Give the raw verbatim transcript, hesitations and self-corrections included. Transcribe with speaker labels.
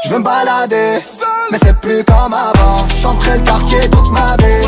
Speaker 1: je veux me balader, mais c'est plus comme avant. Chanterai le quartier toute ma vie.